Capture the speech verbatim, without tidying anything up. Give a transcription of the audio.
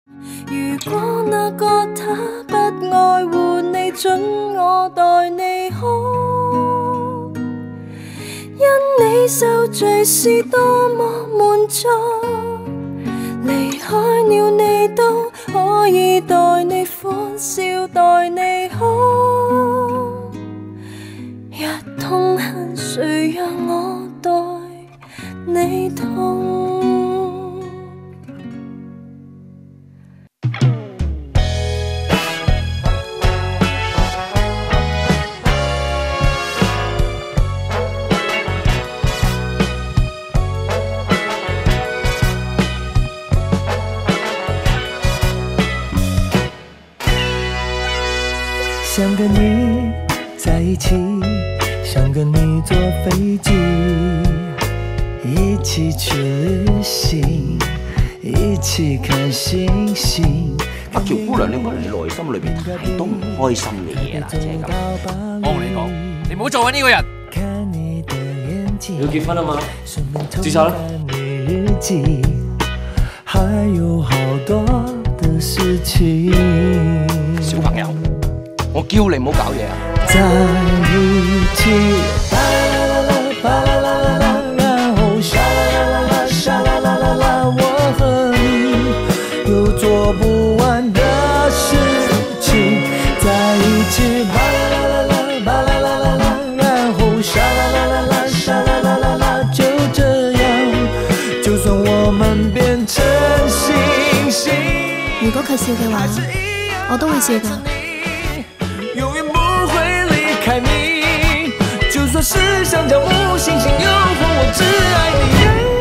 如果那個他不愛護你，准我待你好，因你受罪是多麼滿足，離開了你都可以待你歡笑，待你好。若痛恨誰讓我待你痛？ 想跟你在一起，想跟你坐飞机，一起去旅行，一起看星星。 阿喬姑娘，你可能你內心裏邊太多唔開心嘅嘢啦，即係咁。 我同你講，你唔好做緊呢個人。 你要結婚啦嘛？註冊啦！小朋友，我叫你唔好搞嘢啊！ 在一起，巴啦啦啦，巴啦啦啦啦，然後沙啦啦啦啦，沙啦啦啦啦，我和你有做不完的事情，在一起，巴啦啦啦啦，巴啦啦啦啦，然後沙啦啦啦啦，沙啦啦啦啦，就這樣，就算我們變成星星。 如果佢笑嘅話，我都會笑㗎。 開你，就算是想將木星星誘惑我，只愛你。